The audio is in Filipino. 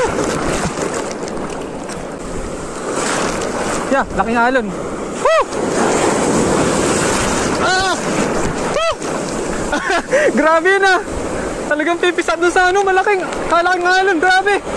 Yeah, laking alon. Woo! Ah! Woo! Grabe na. Talagang pipisat doon sa ano, malaking alon, grabe.